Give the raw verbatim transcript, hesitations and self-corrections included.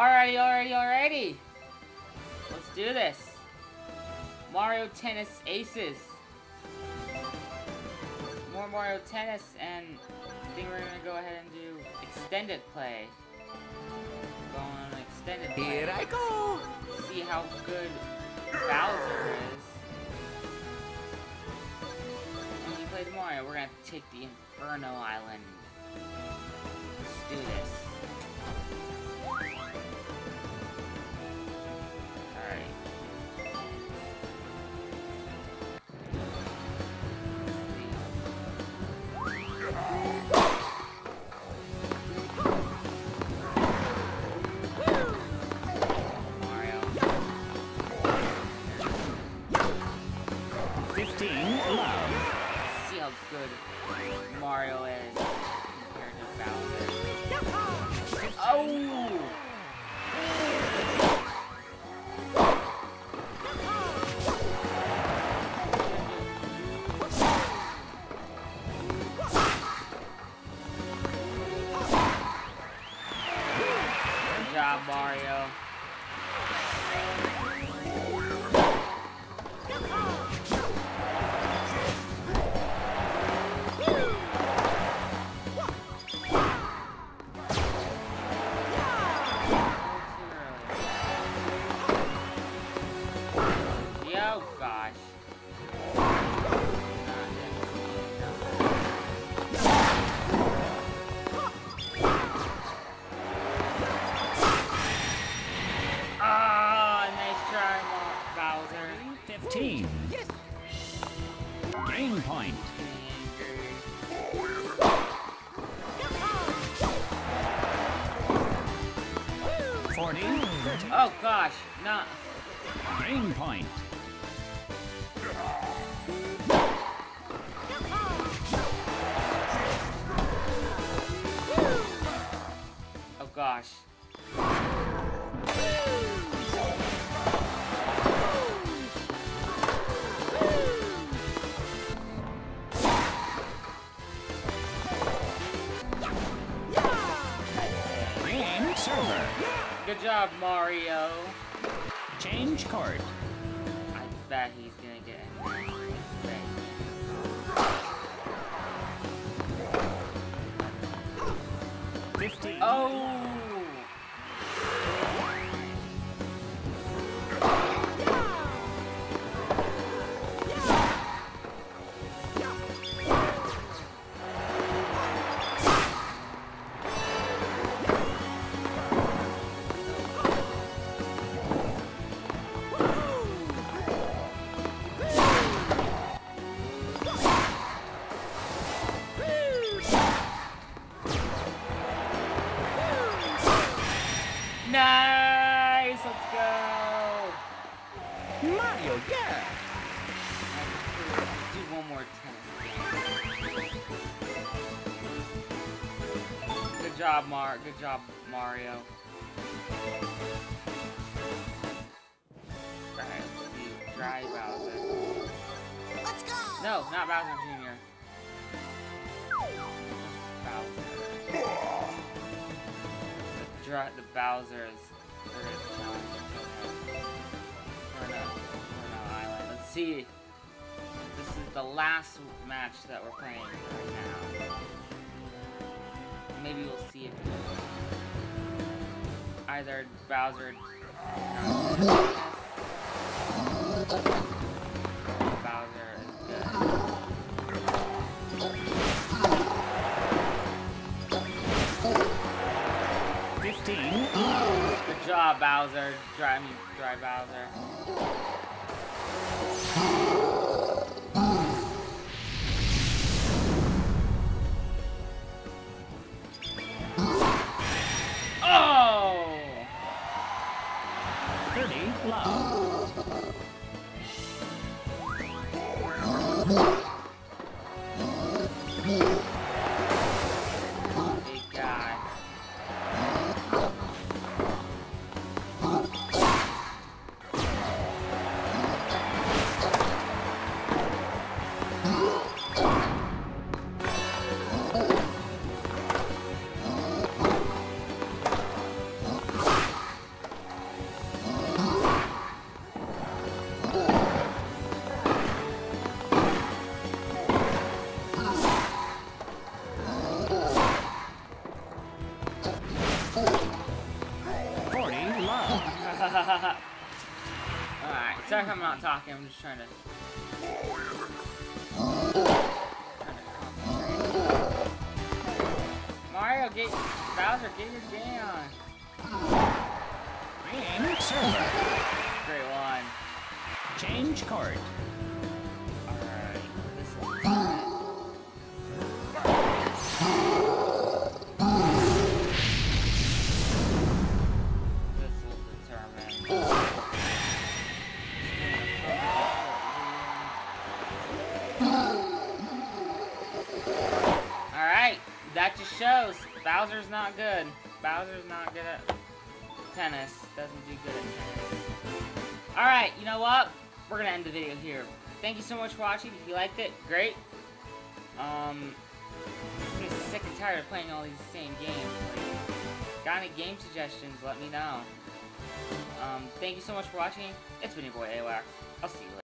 Alrighty, alrighty, alrighty. Let's do this. Mario Tennis Aces. More Mario Tennis, and I think we're gonna go ahead and do extended play. Go on extended play. Here I go. See how good Bowser is. When we play Mario, we're gonna take the Inferno Island. Let's do this. Good Mario is compared to Bowser. Oh! Good job, Mario. fifteen. Game point. forty. Oh gosh, no. Game point. Oh gosh. Good job, Mario. Change court. I bet he's gonna get it. fifty. Oh! Nice! Let's go! Mario, yeah! Let's do one more tennis. Good job, Mar. Good job, Mario. Alright, let's see. Dry Bowser. Let's go! No, not Bowser Junior Bowser. Dry, the Bowser's Island. Let's see. This is the last match that we're playing right now. Maybe we'll see if either Bowser Bowser is good. fifteen. Good job, Bowser. Dry, I mean, dry Bowser. Oh! thirty. Love. Big guy. forty love. Alright, sorry if I'm not talking, I'm just trying to... trying to concentrate. Mario, get... Bowser, get your game on. Game server. Great one. Change court. Alright, this one. This will determine. Alright, that just shows Bowser's not good. Bowser's not good at tennis. Doesn't do good at tennis. Alright, you know what? We're gonna end the video here. Thank you so much for watching. If you liked it, great. Um, I'm getting sick and tired of playing all these same games. Like, got any game suggestions? Let me know. Um, thank you so much for watching. It's been your boy A W A C. I'll see you later.